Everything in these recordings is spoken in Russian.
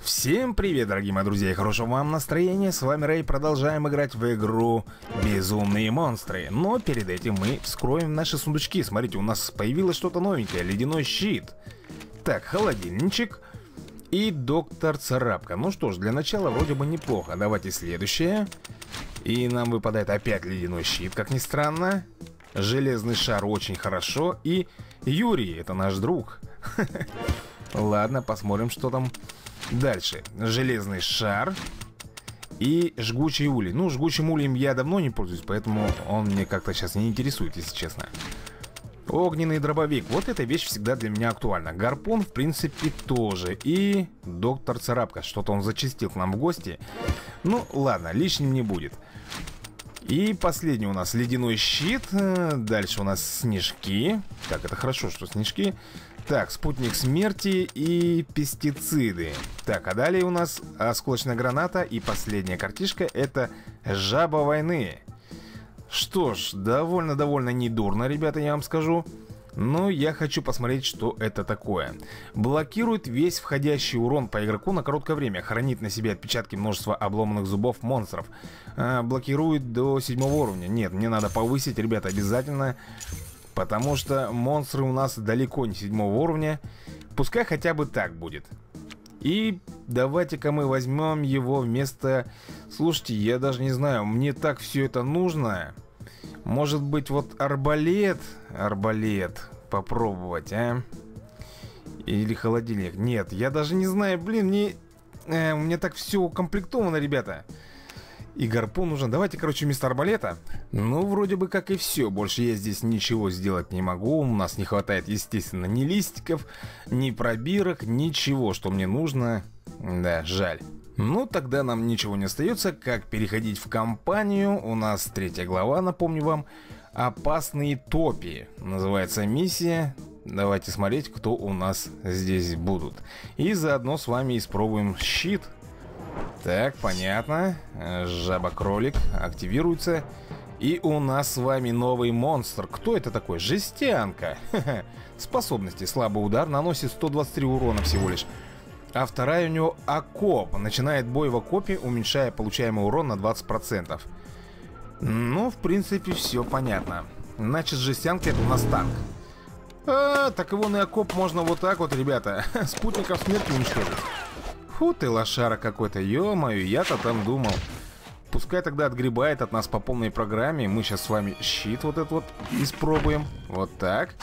Всем привет, дорогие мои друзья, и хорошего вам настроения. С вами Рэй, продолжаем играть в игру Безумные монстры. Но перед этим мы вскроем наши сундучки. Смотрите, у нас появилось что-то новенькое, ледяной щит. Так, холодильничек и доктор Царапка. Ну что ж, для начала вроде бы неплохо. Давайте следующее. И нам выпадает опять ледяной щит, как ни странно. Железный шар очень хорошо. И Юрий, это наш друг. Ладно, посмотрим, что там дальше. Железный шар и жгучий улей. Ну, жгучим ульем я давно не пользуюсь, поэтому он мне как-то сейчас не интересует, если честно. Огненный дробовик. Вот эта вещь всегда для меня актуальна. Гарпун, в принципе, тоже. И доктор Царапка. Что-то он зачастил к нам в гости. Ну, ладно, лишним не будет. И последний у нас ледяной щит. Дальше у нас снежки. Так, это хорошо, что снежки. Так, спутник смерти и пестициды. Так, а далее у нас осколочная граната. И последняя картишка — это жаба войны. Что ж, довольно недурно, ребята, я вам скажу. Но я хочу посмотреть, что это такое. Блокирует весь входящий урон по игроку на короткое время. Хранит на себе отпечатки множества обломанных зубов монстров. Блокирует до 7 уровня. Нет, мне надо повысить, ребята, обязательно. Потому что монстры у нас далеко не 7 уровня. Пускай хотя бы так будет. И давайте-ка мы возьмем его вместо... Слушайте, я даже не знаю, мне так все это нужно. Может быть, вот арбалет? Арбалет попробовать, а? Или холодильник? Нет, я даже не знаю, блин, у меня так все укомплектовано, ребята. И гарпун нужен. Давайте, короче, вместо арбалета. Ну, вроде бы как и все. Больше я здесь ничего сделать не могу. У нас не хватает, естественно, ни листиков, ни пробирок, ничего, что мне нужно. Да, жаль. Ну, тогда нам ничего не остается, как переходить в кампанию. У нас 3 глава, напомню вам. Опасные топи называется миссия. Давайте смотреть, кто у нас здесь будут. И заодно с вами испробуем щит. Так, понятно. Жаба-кролик активируется. И у нас с вами новый монстр. Кто это такой? Жестянка. Способности. Слабый удар наносит 123 урона всего лишь. А вторая у него окоп. Начинает бой в окопе, уменьшая получаемый урон на 20%. Ну, в принципе, все понятно. Значит, жестянка — это у нас танк. Так его на окоп можно вот так вот, ребята. Спутников смерти уничтожить. Фу ты, лошара какой-то, ё-моё, я-то там думал. Пускай тогда отгребает от нас по полной программе. Мы сейчас с вами щит вот этот вот испробуем. Вот так.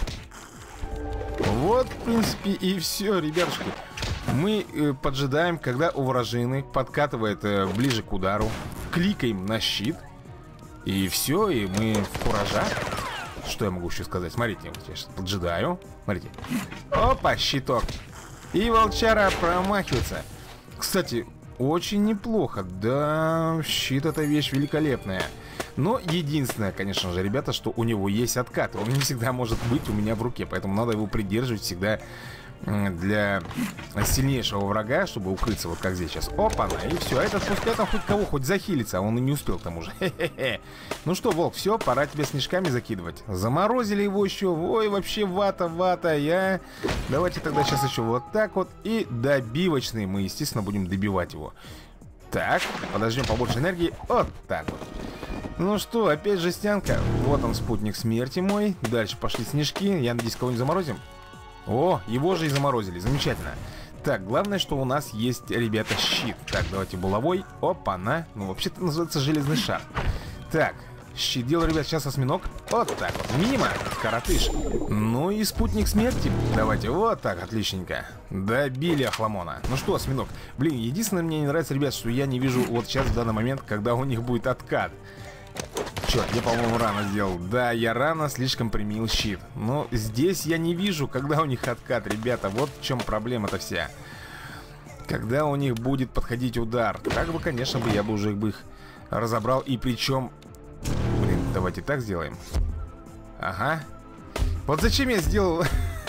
Вот, в принципе, и все, ребятушки. Мы поджидаем, когда у вражины подкатывает ближе к удару. Кликаем на щит. И все, и мы в куража. Что я могу еще сказать? Смотрите, вот я сейчас поджидаю. Смотрите. Опа, щиток. И волчара промахивается. Кстати, очень неплохо. Да, щит — это вещь великолепная. Но единственное, конечно же, ребята, что у него есть откат. Он не всегда может быть у меня в руке. Поэтому надо его придерживать всегда для сильнейшего врага, чтобы укрыться, вот как здесь сейчас. Опа-на, и все. А этот пускай там хоть кого, хоть захилится. А он и не успел к тому же. Хе-хе-хе. Ну что, волк, все, пора тебя снежками закидывать. Заморозили его еще. Ой, вообще вата. Давайте тогда сейчас еще вот так вот. И добивочный. Мы, естественно, будем добивать его. Так, подождем побольше энергии. Вот так вот. Ну что, опять жестянка. Вот он, спутник смерти мой. Дальше пошли снежки. Я надеюсь, кого-нибудь заморозим. О, его же и заморозили, замечательно. Так, главное, что у нас есть, ребята, щит. Так, давайте булавой. Опа-на. Ну, вообще-то называется железный шар. Так, щит делаю, ребят, сейчас осьминог. Вот так вот, мимо, коротыш. Ну и спутник смерти. Давайте, вот так, отличненько. Добили охламона. Ну что, осьминог. Блин, единственное, мне не нравится, ребят, что я не вижу вот сейчас, в данный момент, когда у них будет откат. Черт, я, по-моему, рано сделал. Да, я рано слишком применил щит. Но здесь я не вижу, когда у них откат, ребята. Вот в чем проблема-то вся. Когда у них будет подходить удар. Так бы, конечно, я бы уже их разобрал. И причем... Блин, давайте так сделаем. Ага. Вот зачем я сделал...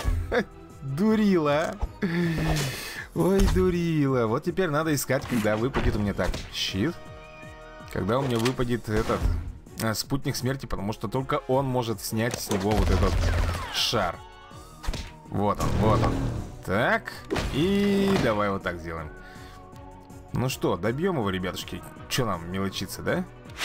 Дурила. Ой, дурила. Вот теперь надо искать, когда выпадет у меня так. Щит. Когда у меня выпадет этот... спутник смерти, потому что только он может снять с него вот этот шар. Вот он, вот он. Так, и давай вот так сделаем. Ну что, добьем его, ребятушки? Че нам мелочиться, да?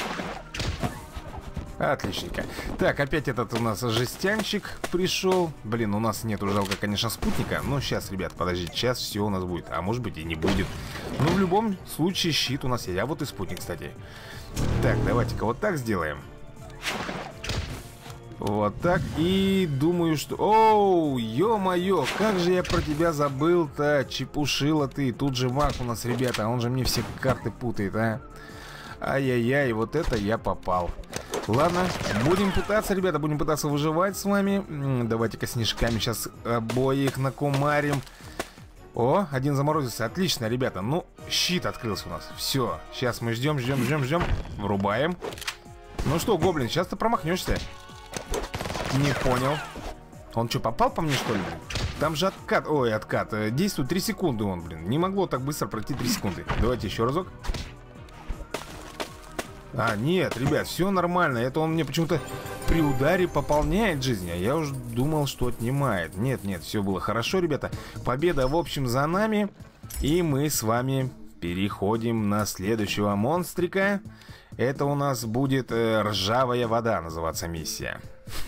Отличненько. Так, опять этот у нас жестянщик пришел. Блин, у нас нету, жалко, конечно, спутника. Но сейчас, ребят, подождите, сейчас все у нас будет. А может быть и не будет. Но в любом случае щит у нас есть. А вот и спутник, кстати. Так, давайте-ка вот так сделаем. Вот так. И думаю, что... Оу, ё-моё, как же я про тебя забыл-то. Чепушила ты. Тут же маг у нас, ребята. Он же мне все карты путает, а. Ай-яй-яй, вот это я попал. Ладно, будем пытаться, ребята, будем пытаться выживать с вами. Давайте-ка снежками сейчас обоих накумарим. О, один заморозился, отлично, ребята. Ну, щит открылся у нас. Все, сейчас мы ждем. Врубаем. Ну что, гоблин, сейчас ты промахнешься. Не понял. Он что, попал по мне, что ли? Там же откат, ой, откат. Действует 3 секунды он, блин. Не могло так быстро пройти 3 секунды. Давайте еще разок. А, нет, ребят, все нормально. Это он мне почему-то при ударе пополняет жизнь. А я уже думал, что отнимает. Нет, все было хорошо, ребята. Победа, в общем, за нами. И мы с вами переходим на следующего монстрика. Это у нас будет ржавая вода называться миссия.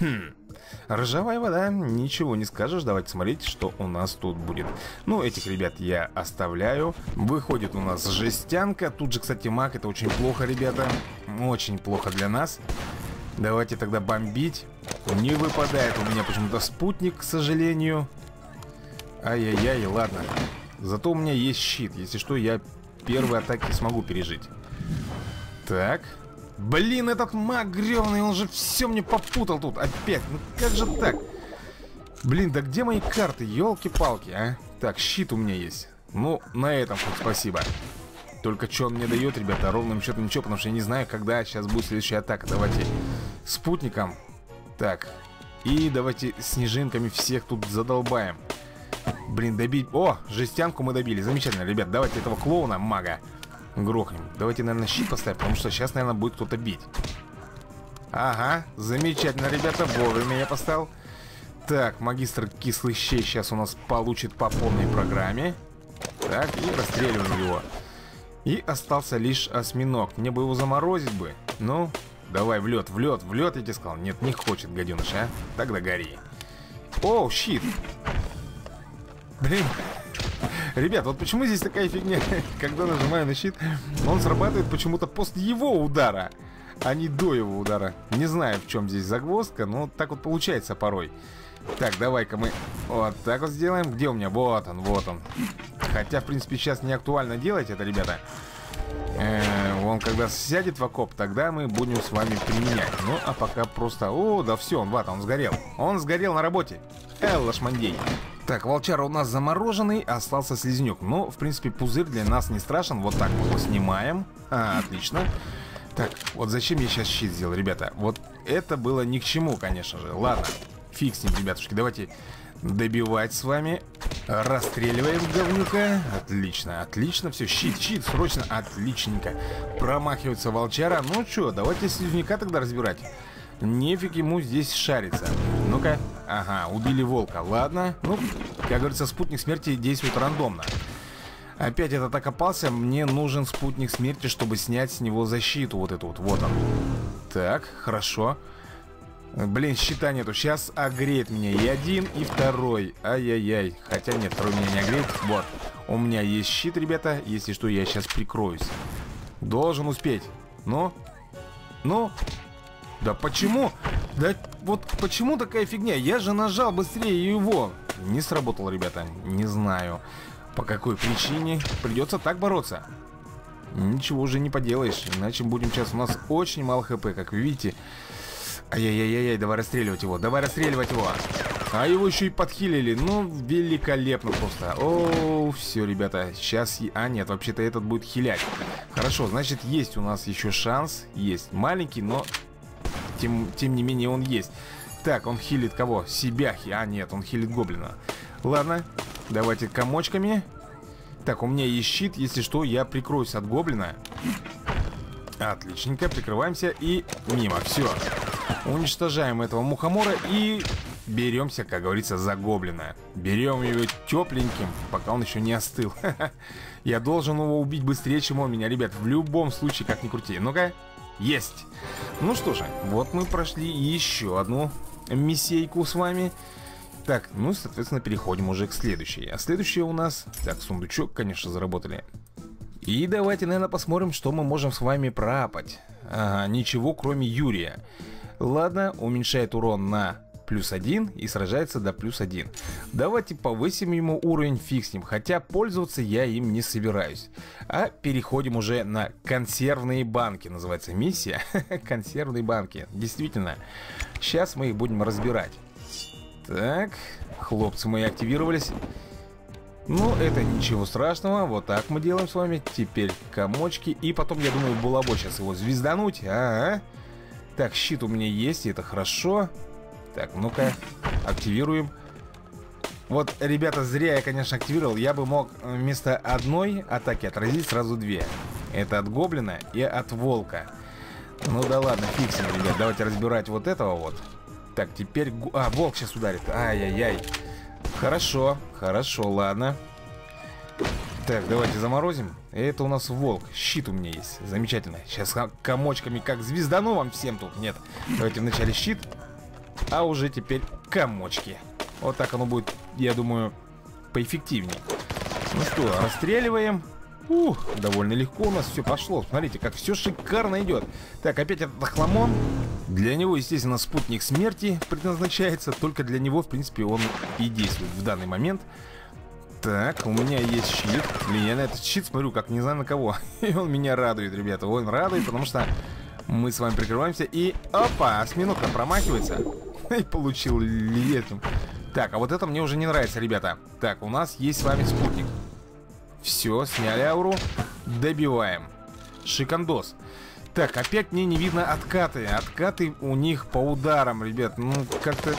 Ржавая вода, ничего не скажешь. Давайте смотреть, что у нас тут будет. Ну, этих ребят я оставляю. Выходит у нас жестянка. Тут же, кстати, маг, это очень плохо, ребята. Очень плохо для нас. Давайте тогда бомбить. Не выпадает у меня почему-то спутник, к сожалению. Ай-яй-яй, ладно. Зато у меня есть щит. Если что, я первые атаки смогу пережить. Так. Блин, этот маг грёвный, он же все мне попутал тут опять. Ну как же так? Блин, да где мои карты? Ёлки-палки, а? Так, щит у меня есть. Ну, на этом хоть спасибо. Только что он мне дает, ребята, ровным счетом ничего, потому что я не знаю, когда сейчас будет следующая атака. Давайте спутником. Так. И давайте снежинками всех тут задолбаем. Блин, добить... О, жестянку мы добили. Замечательно, ребят. Давайте этого клоуна, мага, грохнем. Давайте, наверное, щит поставим, потому что сейчас, наверное, будет кто-то бить. Ага, замечательно, ребята. Вовремя я поставил. Так, магистр кислый щей сейчас у нас получит по полной программе. Так, и расстреливаем его. И остался лишь осьминог. Мне бы его заморозить бы. Ну, давай в лед, я тебе сказал. Нет, не хочет, гаденыш, а? Тогда гори. Оу, щит. Блин. Ребят, вот почему здесь такая фигня? Когда нажимаю на щит, он срабатывает почему-то после его удара, а не до его удара. Не знаю, в чем здесь загвоздка, но так вот получается порой. Так, давай-ка мы вот так вот сделаем. Где у меня? Вот он, вот он. Хотя, в принципе, сейчас не актуально делать это, ребята. Он когда сядет в окоп, тогда мы будем с вами применять. Ну, а пока просто... О, да все, он сгорел. Он сгорел на работе. Лошмандей. Так, волчара у нас замороженный, остался слизнюк. Но, в принципе, пузырь для нас не страшен. Вот так мы его снимаем. Отлично. Так, вот зачем я сейчас щит сделал, ребята? Вот это было ни к чему, конечно же. Ладно, фиг с ним, ребятушки. Давайте добивать с вами. Расстреливаем говнюка. Отлично, отлично. Все, щит, срочно. Отличненько. Промахивается волчара. Ну что, давайте слизняка тогда разбирать. Нефиг ему здесь шариться. Ну-ка. Ага, убили волка. Ладно. Ну, как говорится, спутник смерти действует рандомно. Опять этот окопался. Мне нужен спутник смерти, чтобы снять с него защиту. Вот эту вот. Вот он. Так, хорошо. Блин, щита нету. Сейчас огреет меня и один, и второй. Ай-яй-яй. Хотя нет, второй меня не огреет. Вот. У меня есть щит, ребята. Если что, я сейчас прикроюсь. Должен успеть. Ну? Ну? Да почему? Да вот почему такая фигня? Я же нажал быстрее его. Не сработал, ребята. Не знаю, по какой причине. Придется так бороться. Ничего уже не поделаешь. Иначе будем сейчас... У нас очень мало хп, как вы видите. Ай-яй-яй-яй, давай расстреливать его. Давай расстреливать его. А его еще и подхилили. Ну, великолепно просто. О, все, ребята. Сейчас... А, нет, вообще-то этот будет хилять. Хорошо, значит, есть у нас еще шанс. Есть. Маленький, но... Тем не менее он есть. Так, он хилит кого? Себя. А, нет, он хилит гоблина. Ладно, давайте комочками. Так, у меня есть щит. Если что, я прикроюсь от гоблина. Отличненько, прикрываемся и мимо. Все. Уничтожаем этого мухомора и беремся, как говорится, за гоблина. Берем его тепленьким, пока он еще не остыл. Я должен его убить быстрее, чем он меня, ребят. В любом случае, как ни крути. Ну-ка, есть. Ну что же, вот мы прошли еще одну миссейку с вами. Так, ну, соответственно, переходим уже к следующей. А следующая у нас... Так, сундучок, конечно, заработали. И давайте, наверное, посмотрим, что мы можем с вами проапать. Ага, ничего, кроме Юрия. Ладно, уменьшает урон на +1 и сражается до +1. Давайте повысим ему уровень, фиг с ним. Хотя пользоваться я им не собираюсь. А переходим уже на консервные банки. Называется миссия. Консервные банки. Действительно. Сейчас мы их будем разбирать. Так, хлопцы мои активировались. Ну, это ничего страшного. Вот так мы делаем с вами. Теперь комочки. И потом, я думаю, булабой сейчас его звездануть. Ага. Так, щит у меня есть, и это хорошо. Так, ну-ка, активируем. Вот, ребята, зря я, конечно, активировал. Я бы мог вместо одной атаки отразить сразу две. Это от гоблина и от волка. Ну да ладно, фиксим, ребят. Давайте разбирать вот этого вот. Так, теперь... А, волк сейчас ударит. Ай-яй-яй. Хорошо, хорошо, ладно. Так, давайте заморозим. Это у нас волк. Щит у меня есть. Замечательно. Сейчас комочками как звездану вам всем тут. Нет. Давайте вначале щит. А уже теперь комочки. Вот так оно будет, я думаю, поэффективнее. Ну что, расстреливаем. Довольно легко у нас все пошло. Смотрите, как все шикарно идет. Так, опять этот охламон. Для него, естественно, спутник смерти предназначается. Только для него, в принципе, он и действует в данный момент. Так, у меня есть щит. Блин, я на этот щит смотрю, как не знаю на кого. И он меня радует, ребята. Он радует, потому что мы с вами прикрываемся. И, опа, осьминог-то промахивается. И получил летом. Так, а вот это мне уже не нравится, ребята. Так, у нас есть с вами спутник. Все, сняли ауру. Добиваем. Шикандос. Так, опять мне не видно откаты. Откаты у них по ударам, ребят. Ну, как-то...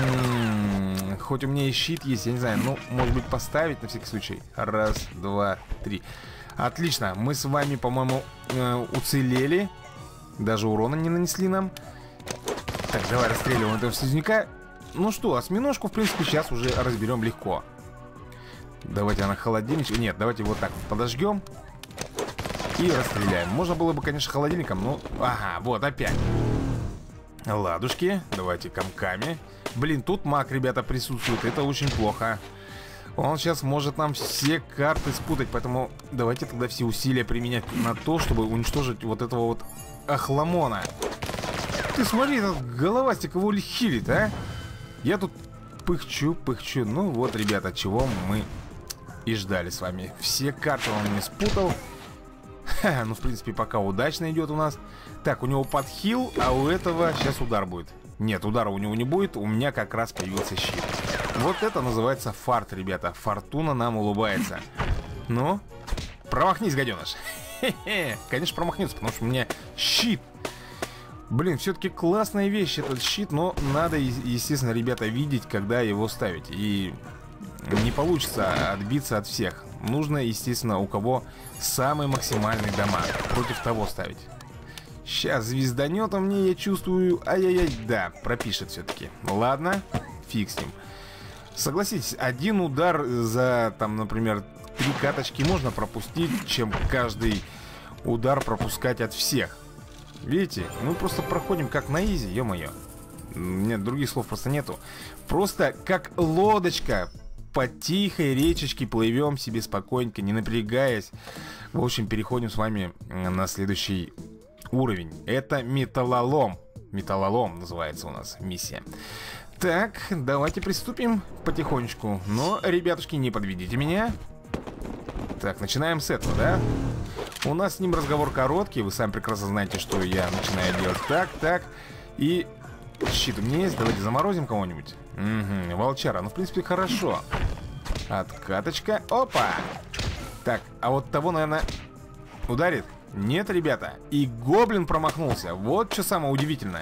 Хоть у меня и щит есть, я не знаю. Ну, может быть, поставить на всякий случай. Раз, два, три. Отлично. Мы с вами, по-моему, уцелели. Даже урона не нанесли нам. Так, давай расстреливаем этого слизняка. Ну что, осьминожку, в принципе, сейчас уже разберем легко. Давайте она холодильничек. Нет, давайте вот так подожгем. И расстреляем. Можно было бы, конечно, холодильником, но... Ага, вот опять. Ладушки. Давайте комками. Блин, тут маг, ребята, присутствует. Это очень плохо. Он сейчас может нам все карты спутать. Поэтому давайте тогда все усилия применять на то, чтобы уничтожить вот этого вот охламона. Ты смотри, этот головастик его хилит, а? Я тут пыхчу. Ну вот, ребята, чего мы и ждали с вами. Все карты он мне спутал. Ха, ну, в принципе, пока удачно идет у нас. Так, у него подхил, а у этого сейчас удар будет. Нет, удара у него не будет. У меня как раз появился щит. Вот это называется фарт, ребята. Фортуна нам улыбается. Ну, промахнись, гаденыш. Хе-хе. Конечно, промахнется, потому что у меня щит. Блин, все-таки классная вещь этот щит. Но надо, естественно, ребята, видеть, когда его ставить. И не получится отбиться от всех. Нужно, естественно, у кого самый максимальный дамаг. Против того ставить. Сейчас звезданет он мне, я чувствую. Ай-яй-яй, да, пропишет все-таки. Ладно, фиг с ним. Согласитесь, один удар за, там, например, 3 каточки можно пропустить, чем каждый удар пропускать от всех. Видите, мы просто проходим как на изи, ё-моё. Нет, других слов просто нету. Просто как лодочка. По тихой речечке плывем себе спокойненько, не напрягаясь. В общем, переходим с вами на следующий уровень. Это металлолом. Металлолом называется у нас миссия. Так, давайте приступим потихонечку. Но, ребятушки, не подведите меня. Так, начинаем с этого, да? У нас с ним разговор короткий. Вы сами прекрасно знаете, что я начинаю делать так. И щит у меня есть. Давайте заморозим кого-нибудь. Угу, волчара, ну в принципе хорошо. Откаточка, опа. Так, а вот того, наверное, ударит? Нет, ребята, и гоблин промахнулся. Вот что самое удивительное.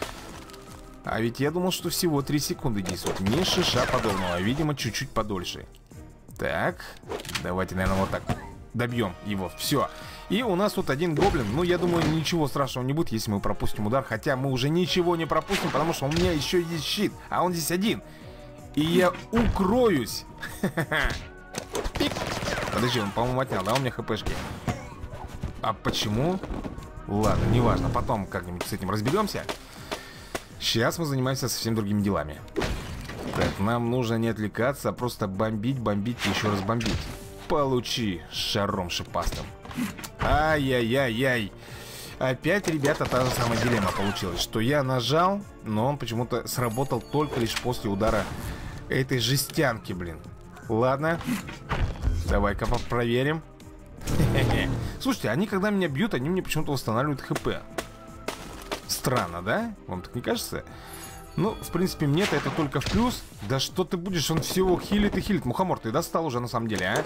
А ведь я думал, что всего 3 секунды действует. Не шиша подобного, видимо, чуть-чуть подольше. Так, давайте, наверное, вот так добьем его. Все. И у нас тут один гоблин. Ну, я думаю, ничего страшного не будет, если мы пропустим удар. Хотя мы уже ничего не пропустим, потому что у меня еще есть щит. А он здесь один. И я укроюсь. Пик. Подожди, он, по-моему, отнял, да? У меня хпшки. А почему? Ладно, неважно. Потом как-нибудь с этим разберемся. Сейчас мы занимаемся совсем другими делами. Так, нам нужно не отвлекаться, а просто бомбить, бомбить и еще раз бомбить. Получи шаром шипастым. Ай-яй-яй-яй. Опять, ребята, та же самая дилемма получилась. Что я нажал, но он почему-то сработал только лишь после удара этой жестянки, блин. Ладно. Давай-ка проверим. Слушайте, они когда меня бьют, они мне почему-то восстанавливают хп. Странно, да? Вам так не кажется? Ну, в принципе, мне-то это только в плюс. Да что ты будешь, он всего хилит и хилит. Мухомор, ты достал уже на самом деле, а?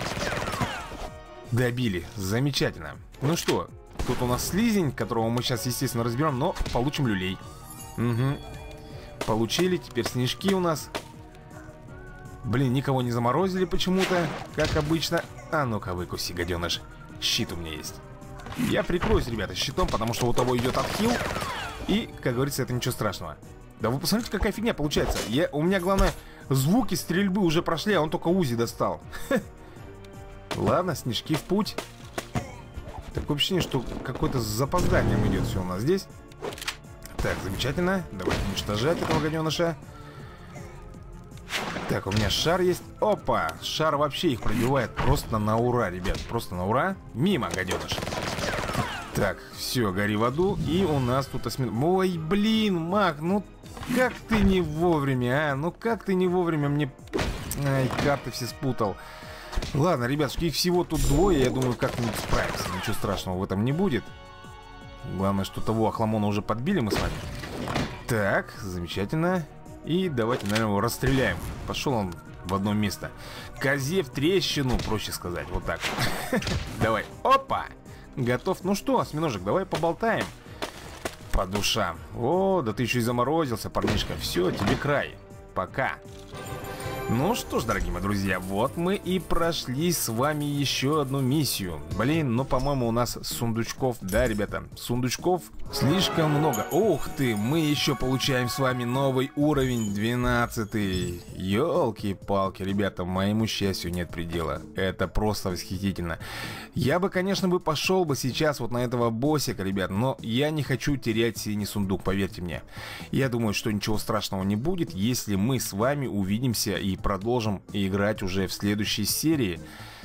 Добили, замечательно. Ну что, тут у нас слизень, которого мы сейчас, естественно, разберем. Но получим люлей. Угу. Получили, теперь снежки у нас. Блин, никого не заморозили почему-то, как обычно. А ну-ка, выкуси, гаденыш. Щит у меня есть. Я прикроюсь, ребята, щитом, потому что у того идет отхил. И, как говорится, это ничего страшного. Да вы посмотрите, какая фигня получается. У меня, главное, звуки стрельбы уже прошли, а он только УЗИ достал. Ладно, снежки в путь. Такое ощущение, что какое-то с запозданием идет все у нас здесь. Так, замечательно. Давайте уничтожать этого гаденыша. Так, у меня шар есть. Опа! Шар вообще их пробивает просто на ура, ребят. Просто на ура. Мимо, гаденыш. Так, все, гори в аду. И у нас тут Ой, блин, маг, ну как ты не вовремя, а? Ну как ты не вовремя мне... Ай, карты все спутал. Ладно, ребятушки, их всего тут двое. Я думаю, как-нибудь справимся. Ничего страшного в этом не будет. Главное, что того Ахламона уже подбили мы с вами. Так, замечательно. И давайте, наверное, его расстреляем. Пошел он в одно место. Козе в трещину, проще сказать. Вот так. Давай. Опа! Готов. Ну что, осьминожек, давай поболтаем. По душам. О, да ты еще и заморозился, парнишка. Все, тебе край. Пока. Ну что ж, дорогие мои друзья, вот мы и прошли с вами еще одну миссию. Блин, ну, по-моему, у нас сундучков, да, ребята, сундучков слишком много. Ух ты, мы еще получаем с вами новый уровень, 12-й. Ёлки-палки, ребята, моему счастью нет предела. Это просто восхитительно. Я бы, конечно, пошел бы сейчас вот на этого боссика, ребят, но я не хочу терять синий сундук, поверьте мне. Я думаю, что ничего страшного не будет, если мы с вами увидимся и продолжим играть уже в следующей серии.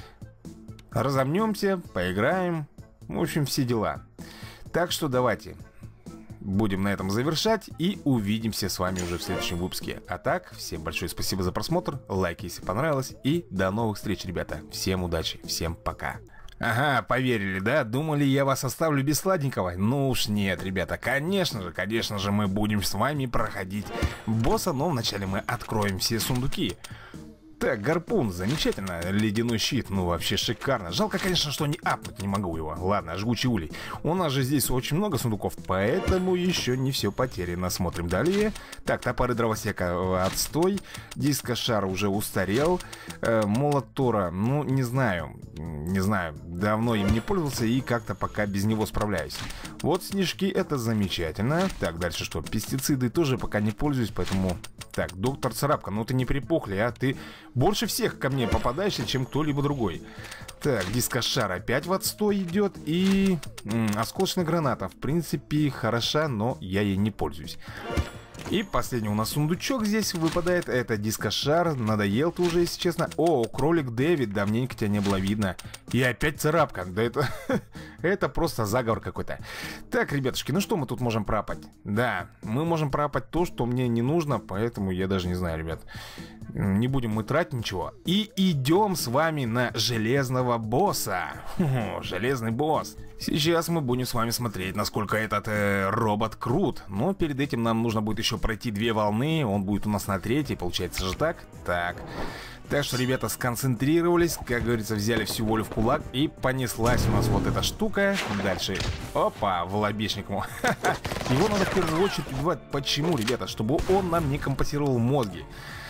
Разомнемся, поиграем. В общем, все дела. Так что давайте будем на этом завершать и увидимся с вами уже в следующем выпуске. А так, всем большое спасибо за просмотр, лайк, если понравилось, и до новых встреч, ребята. Всем удачи, всем пока. Ага, поверили, да? Думали, я вас оставлю без сладенького? Ну уж нет, ребята, конечно же, мы будем с вами проходить босса, но вначале мы откроем все сундуки. Так, гарпун, замечательно. Ледяной щит, ну вообще шикарно. Жалко, конечно, что не апнуть не могу его. Ладно, жгучий улей. У нас же здесь очень много сундуков, поэтому еще не все потеряно. Смотрим далее. Так, топоры дровосека отстой. Дискошар уже устарел. Молот Тора, ну не знаю. Не знаю, давно им не пользовался и как-то пока без него справляюсь. Вот снежки, это замечательно. Так, дальше что? Пестициды тоже пока не пользуюсь, поэтому... Так, доктор Царапка, ну ты не припухли, а? Ты больше всех ко мне попадаешься, чем кто-либо другой. Так, дискошар опять в отстой идет. И осколочная граната, в принципе, хороша, но я ей не пользуюсь. И последний у нас сундучок здесь выпадает. Это дискошар. Надоел ты уже, если честно. О, кролик Дэвид. Давненько тебя не было видно. И опять царапка. Да это... это просто заговор какой-то. Так, ребятушки, ну что мы тут можем пропать? Да, мы можем пропать то, что мне не нужно. Поэтому я даже не знаю, ребят. Не будем мы тратить ничего. И идем с вами на железного босса. Железный босс. Сейчас мы будем с вами смотреть, насколько этот робот крут. Но перед этим нам нужно будет еще пройти 2 волны. Он будет у нас на 3-й, получается же так? Так. Так что, ребята, сконцентрировались, как говорится, взяли всю волю в кулак. И понеслась у нас вот эта штука. Дальше, опа, в лобешник ему. Его надо в первую очередь убивать. Почему, ребята? Чтобы он нам не компенсировал мозги.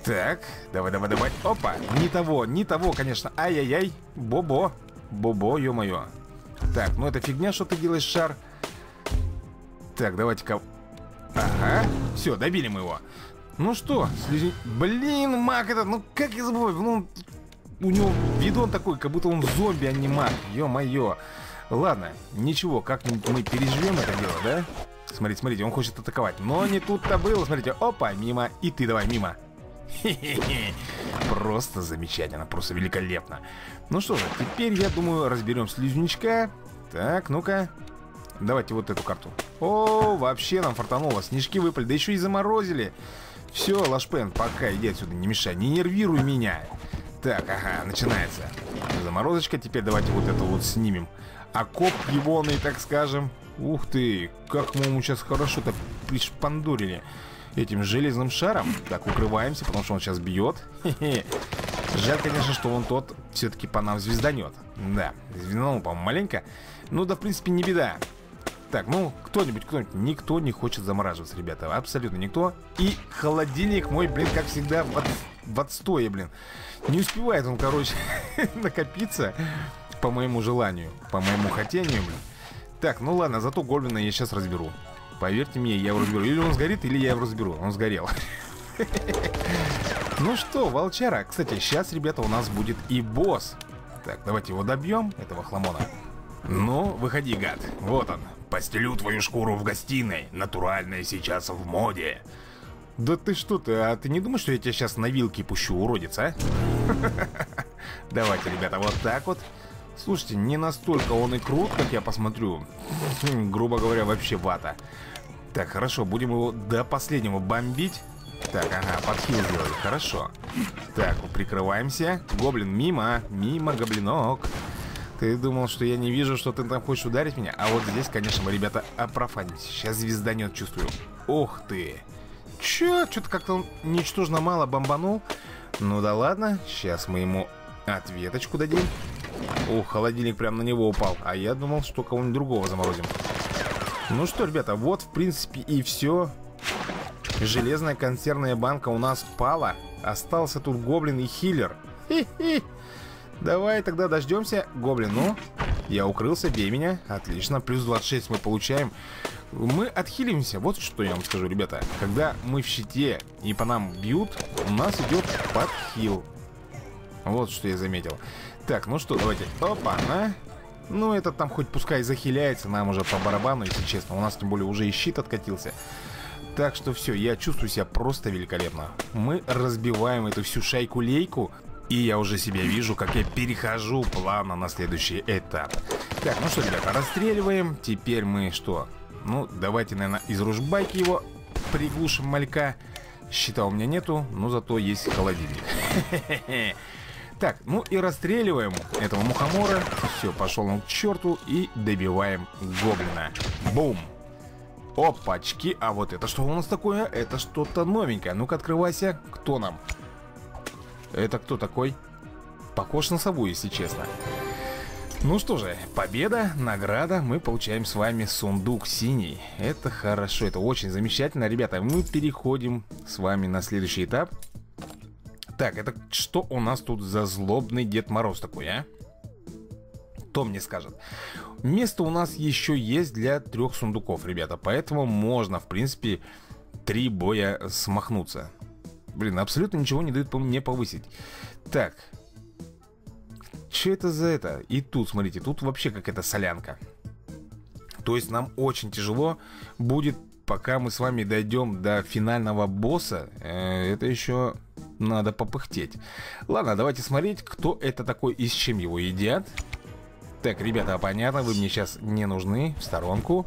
Так, давай, давай, давай. Опа, не того, конечно. Ай-яй-яй, Бобо. Бобо, ё-моё. Так, ну это фигня, что ты делаешь, шар. Так, давайте-ка. Ага, все, добили мы его. Ну что, блин, маг этот, ну как я забываю, ну, у него видон такой, как будто он зомби, а не маг. Ё-моё. Ладно, ничего, как-нибудь мы переживем это дело, да? Смотрите, смотрите, он хочет атаковать. Но не тут-то было, смотрите. Опа, мимо, и ты давай, мимо. Хе-хе-хе. Просто замечательно, просто великолепно. Ну что же, теперь, я думаю, разберем слизнячка. Так, ну-ка. Давайте вот эту карту. О, вообще нам фартануло. Снежки выпали, да еще и заморозили. Все, Лашпен, пока, иди отсюда, не мешай, не нервируй меня. Так, ага, начинается заморозочка. Теперь давайте вот это вот снимем. Окоп егоный, так скажем. Ух ты, как мы ему сейчас хорошо-то пришпандурили этим железным шаром. Так, укрываемся, потому что он сейчас бьет. Хе-хе. Жаль, конечно, что он тот все-таки по нам звезданет. Да, звезданул, по-моему, маленько. Ну да, в принципе, не беда. Так, ну, кто-нибудь, никто не хочет замораживаться, ребята. Абсолютно никто. И холодильник мой, блин, как всегда, в отстое, блин. Не успевает он, короче, накопиться по моему желанию, по моему хотению, блин. Так, ну ладно, зато гоблина я сейчас разберу. Поверьте мне, я его разберу. Или он сгорит, или я его разберу. Он сгорел. Ну что, волчара. Кстати, сейчас, ребята, у нас будет и босс. Так, давайте его добьем, этого хламона. Ну, выходи, гад. Вот он. Постелю твою шкуру в гостиной. Натуральная сейчас в моде. Да ты что ты, а ты не думаешь, что я тебя сейчас на вилке пущу, уродец, а? Давайте, ребята, вот так вот. Слушайте, не настолько он и крут, как я посмотрю. Грубо говоря, вообще вата. Так, хорошо, будем его до последнего бомбить. Так, ага, подхил сделали, хорошо. Так, прикрываемся. Гоблин, мимо, мимо, гоблинок. Ты думал, что я не вижу, что ты там хочешь ударить меня? А вот здесь, конечно, мы, ребята, опрофанимся. Сейчас звезданет, чувствую. Ох ты. Что-то как-то он ничтожно мало бомбанул. Ну да ладно, сейчас мы ему ответочку дадим. О, холодильник прям на него упал. А я думал, что кого-нибудь другого заморозим. Ну что, ребята, вот в принципе и все. Железная консервная банка у нас пала. Остался тут гоблин и хиллер. Хи-хи. Давай тогда дождемся. Гоблин, ну, я укрылся, бей меня. Отлично, плюс 26 мы получаем. Мы отхилимся, вот что я вам скажу, ребята. Когда мы в щите и по нам бьют, у нас идет подхил. Вот что я заметил. Так, ну что, давайте. Опа, на. Ну, этот там хоть пускай захиляется, нам уже по барабану, если честно. У нас тем более уже и щит откатился. Так что все, я чувствую себя просто великолепно. Мы разбиваем эту всю шайку-лейку. И я уже себя вижу, как я перехожу плавно на следующий этап. Так, ну что, ребята, расстреливаем. Теперь мы что? Ну, давайте, наверное, из ружбайки его приглушим малька. Щита у меня нету, но зато есть холодильник. Так, ну и расстреливаем этого мухомора. Все, пошел он к черту. И добиваем гоблина. Бум. Опачки, а вот это что у нас такое? Это что-то новенькое. Ну-ка, открывайся. Кто нам? Это кто такой? Похож на сову, если честно. Ну что же, победа, награда. Мы получаем с вами сундук синий. Это хорошо, это очень замечательно. Ребята, мы переходим с вами на следующий этап. Так, это что у нас тут за злобный Дед Мороз такой, а? Кто мне скажет? Место у нас еще есть для 3 сундуков, ребята. Поэтому можно, в принципе, 3 боя смахнуться. Блин, абсолютно ничего не дают мне повысить. Так. Что это за это? И тут, смотрите, тут вообще какая-то солянка. То есть нам очень тяжело будет, пока мы с вами дойдем до финального босса. Это еще надо попыхтеть. Ладно, давайте смотреть, кто это такой и с чем его едят. Так, ребята, понятно, вы мне сейчас не нужны. В сторонку.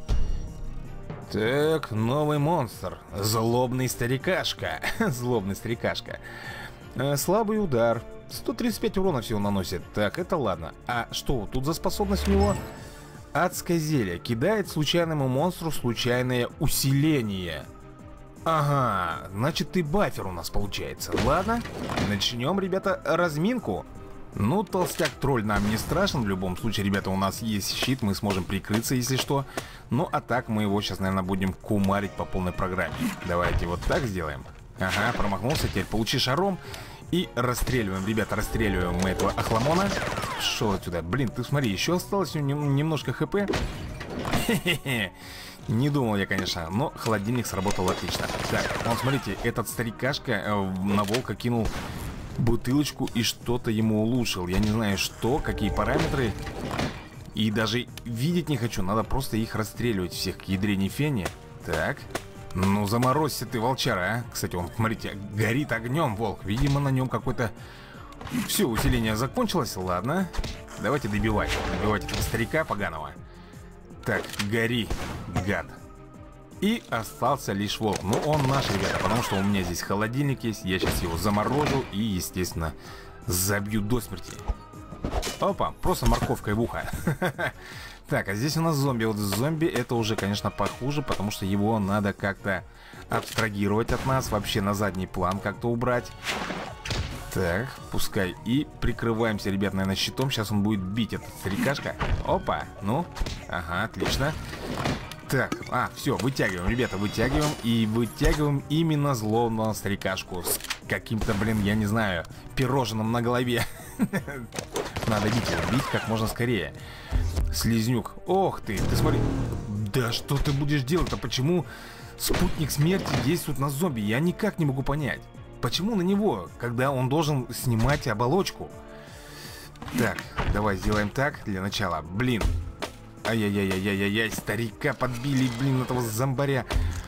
Так, новый монстр. Злобный старикашка. Злобный старикашка. Слабый удар. 135 урона всего наносит. Так, это ладно. А что тут за способность у него? Адское зелье. Кидает случайному монстру случайное усиление. Ага, значит и бафер у нас получается. Ладно, начнем, ребята, разминку. Ну, толстяк-тролль нам не страшен. В любом случае, ребята, у нас есть щит. Мы сможем прикрыться, если что. Ну, а так мы его сейчас, наверное, будем кумарить по полной программе. Давайте вот так сделаем. Ага, промахнулся. Теперь получи шаром. И расстреливаем, ребята, расстреливаем мы этого охламона. Шел отсюда. Блин, ты смотри, еще осталось немножко хп. Хе-хе-хе. Не думал я, конечно, но холодильник сработал отлично. Так, вон, смотрите, этот старикашка на волка кинул бутылочку и что-то ему улучшил. Я не знаю, что, какие параметры. И даже видеть не хочу. Надо просто их расстреливать всех к ядрене фене. Так. Ну, заморозься ты, волчара, а. Кстати, он, смотрите, горит огнем, волк. Видимо, на нем какой-то... Все, усиление закончилось. Ладно. Давайте добивать. Добивать этого старика поганого. Так, гори, гад. И остался лишь волк. Ну, он наш, ребята, потому что у меня здесь холодильник есть. Я сейчас его заморожу и, естественно, забью до смерти. Опа, просто морковкой в ухо. Так, а здесь у нас зомби. Вот зомби это уже, конечно, похуже, потому что его надо как-то абстрагировать от нас. Вообще на задний план как-то убрать. Так, пускай. И прикрываемся, ребят, наверное, щитом. Сейчас он будет бить этот старикашка. Опа, ну, ага, отлично. Так, все, вытягиваем, ребята, вытягиваем. И вытягиваем именно злобного старикашку с каким-то, блин, я не знаю, пирожным на голове. Надо бить его, бить как можно скорее. Слизнюк, ох ты смотри. Да что ты будешь делать-то? Почему спутник смерти действует на зомби? Я никак не могу понять. Почему на него, когда он должен снимать оболочку? Так, давай сделаем так для начала. Блин. Ай-яй-яй-яй-яй-яй, старика подбили, блин, этого зомбаря.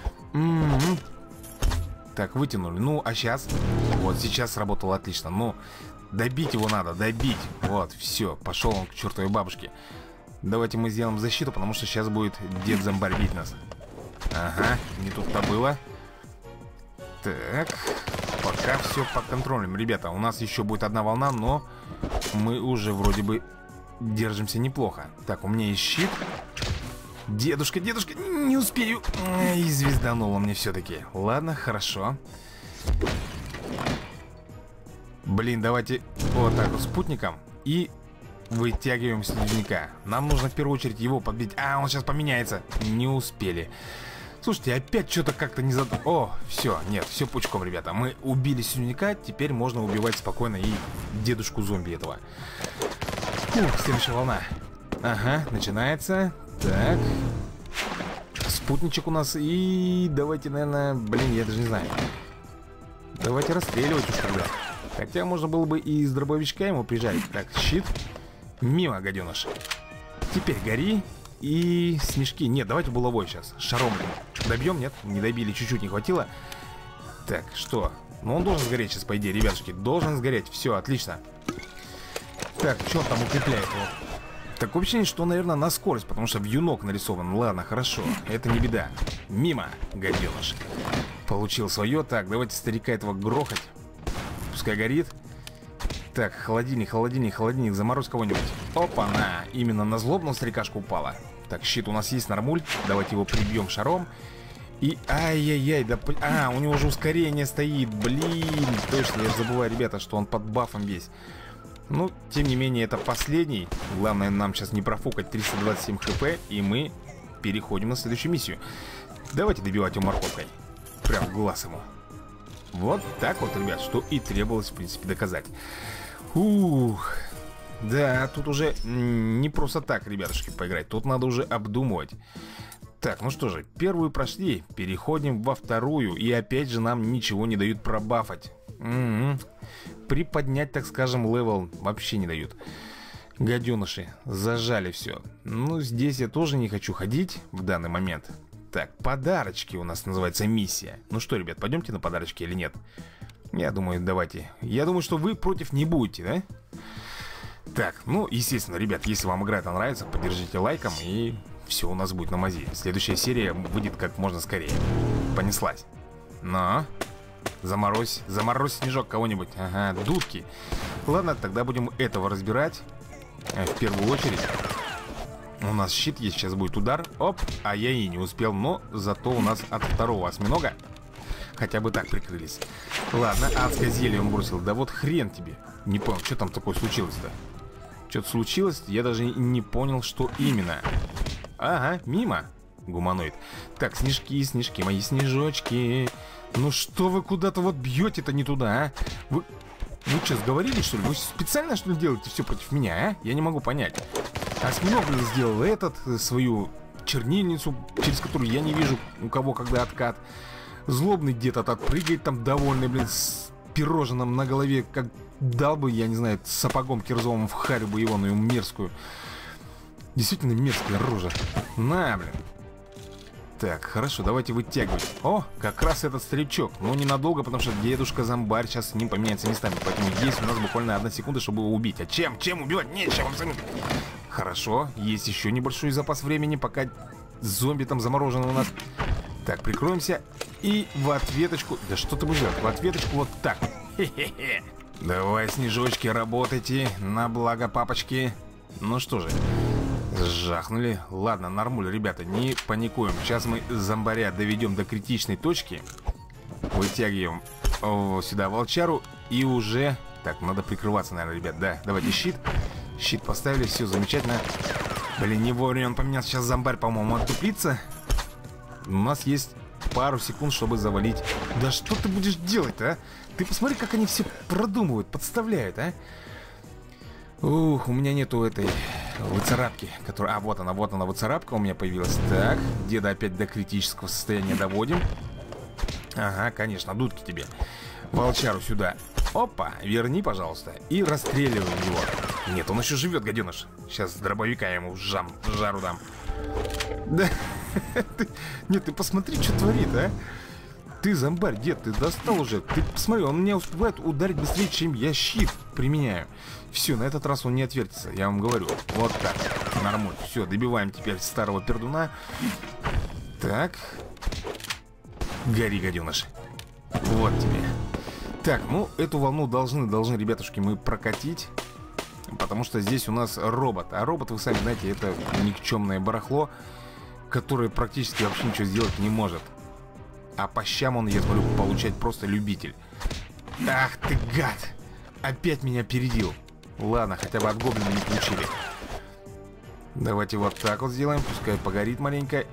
Так, вытянули. Ну, а сейчас? Вот, сейчас сработало отлично. Ну, добить его надо, добить. Вот, все, пошел он к чертовой бабушке. Давайте мы сделаем защиту, потому что сейчас будет дед-зомбарь бить нас. Ага, не тут-то было. Так, пока все под контролем. Ребята, у нас еще будет одна волна, но мы уже вроде бы держимся неплохо. Так, у меня есть щит. Дедушка, дедушка, не успею. И звездануло мне все-таки. Ладно, хорошо. Блин, давайте вот так вот спутником. И вытягиваем слизняка. Нам нужно в первую очередь его подбить. Он сейчас поменяется. Не успели. Слушайте, опять что-то как-то не зад... О, все, нет, все пучком, ребята. Мы убили слизняка, теперь можно убивать спокойно и дедушку зомби этого. Следующая волна. Ага, начинается. Так. Спутничек у нас. И давайте, наверное, блин, я даже не знаю. Давайте расстреливать уж тогда. Хотя можно было бы и из дробовичка ему прижать. Так, щит. Мимо, гаденыш. Теперь гори. И снежки. Нет, давайте булавой сейчас. Шаром. Добьем, нет? Не добили, чуть-чуть не хватило. Так, что? Ну, он должен сгореть сейчас, по идее, ребятушки. Должен сгореть. Все, отлично. Так, что он там укрепляет его? Такое ощущение, что, наверное, на скорость, потому что вьюнок нарисован. Ладно, хорошо, это не беда. Мимо, гаденыш. Получил свое. Так, давайте старика этого грохать. Пускай горит. Так, холодильник, холодильник, холодильник. Заморозь кого-нибудь. Опа-на, именно на злобного старикашку упала. Так, щит у нас есть, нормуль. Давайте его прибьем шаром. И ай-яй-яй, да... у него уже ускорение стоит. Блин, точно, я же забываю, ребята, что он под бафом весь. Ну, тем не менее, это последний. Главное нам сейчас не профукать 327 хп. И мы переходим на следующую миссию. Давайте добивать его морковкой. Прям в глаз ему. Вот так вот, ребят, что и требовалось, в принципе, доказать. Ух. Да, тут уже не просто так, ребятушки, поиграть. Тут надо уже обдумывать. Так, ну что же, первую прошли. Переходим во вторую. И опять же нам ничего не дают пробафать. Приподнять, так скажем, левел вообще не дают. Гаденыши, зажали все. Ну, здесь я тоже не хочу ходить в данный момент. Так, подарочки у нас называется миссия. Ну что, ребят, пойдемте на подарочки или нет? Я думаю, давайте. Я думаю, что вы против не будете, да? Так, ну, естественно, ребят, если вам игра нравится, поддержите лайком, и все у нас будет на мази. Следующая серия выйдет как можно скорее. Понеслась. Но... Заморозь, заморозь снежок кого-нибудь. Ага, дудки. Ладно, тогда будем этого разбирать. В первую очередь. У нас щит есть, сейчас будет удар. Оп, а я и не успел. Но зато у нас от второго осьминога хотя бы так прикрылись. Ладно, адское зелье он бросил. Да вот хрен тебе. Не понял, что там такое случилось-то. Что-то случилось, я даже не понял, что именно. Ага, мимо. Гуманоид. Так, снежки, снежки, мои снежочки. Ну что вы куда-то вот бьете-то не туда, а? Вы что, сговорились, что ли? Вы специально, что ли, делаете все против меня, а? Я не могу понять. Осьминог сделал свою чернильницу, через которую я не вижу у кого когда откат. Злобный дед отпрыгает там довольный, блин, с пирожным на голове, как дал бы, я не знаю, сапогом кирзовым в харю бы его, ну и мерзкую. Действительно мерзкая рожа. На, блин. Так, хорошо, давайте вытягивать. О, как раз этот старичок. Но ненадолго, потому что дедушка-зомбарь сейчас с ним поменяется местами. Поэтому есть у нас буквально 1 секунда, чтобы его убить. А чем? Чем убивать? Нечем абсолютно. Хорошо, есть еще небольшой запас времени, пока зомби там заморожены у нас. Так, прикроемся. И в ответочку... Да что ты будешь делать? В ответочку вот так. Хе-хе-хе. Давай, снежочки, работайте на благо папочки. Ну что же, жахнули. Ладно, нормуль, ребята, не паникуем. Сейчас мы зомбаря доведем до критичной точки. Вытягиваем сюда волчару. И уже... Так, надо прикрываться, наверное, ребят. Да, давайте щит. Щит поставили, все замечательно. Блин, не вовремя он поменялся. Сейчас зомбарь, по-моему, отдуплится. У нас есть пару секунд, чтобы завалить. Да что ты будешь делать-то, а? Ты посмотри, как они все продумывают, подставляют, а? Ух, у меня нету этой выцарапки, которая... А, вот она, выцарапка у меня появилась. Так, деда опять до критического состояния доводим. Ага, конечно, дудки тебе. Волчару сюда. Опа, верни, пожалуйста. И расстреливаем его. Нет, он еще живет, гаденыш. Сейчас с дробовика я ему жару дам. Да. Нет, ты посмотри, что творит, а. Ты, зомбарь, дед, ты достал уже. Ты посмотри, он меня успевает ударить быстрее, чем я щит применяю. Все, на этот раз он не отвертится, я вам говорю. Вот так, нормально. Все, добиваем теперь старого пердуна. Так. Гори, гаденыш. Вот тебе. Так, ну, эту волну должны, ребятушки, мы прокатить. Потому что здесь у нас робот. А робот, вы сами знаете, это никчемное барахло, которое практически вообще ничего сделать не может. А по щам он, я смотрю, получать просто любитель. Ах ты, гад! Опять меня опередил. Ладно, хотя бы от гоблина не получили. Давайте вот так вот сделаем. Пускай погорит маленько.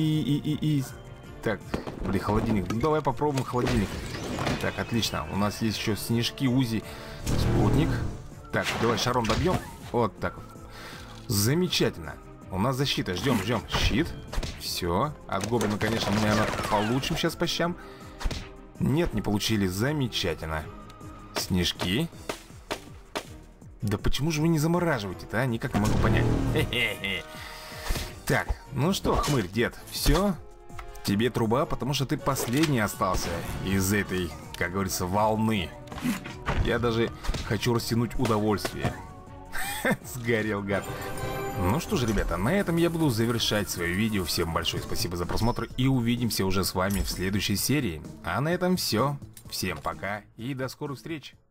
Так, блин, холодильник. Ну, давай попробуем холодильник. Так, отлично. У нас есть еще снежки, Узи, спутник. Так, давай шаром добьем. Вот так вот. Замечательно. У нас защита. Ждем. Щит. Все. От гоблина, конечно, мы, наверное, получим сейчас по щам. Нет, не получили. Замечательно. Снежки. Да почему же вы не замораживаете-то, а? Никак не могу понять. Хе-хе-хе. Так, ну что, хмырь, дед, все? Тебе труба, потому что ты последний остался из этой, как говорится, волны. Я даже хочу растянуть удовольствие. Сгорел, гад. Ну что же, ребята, на этом я буду завершать свое видео. Всем большое спасибо за просмотр и увидимся уже с вами в следующей серии. А на этом все. Всем пока и до скорых встреч.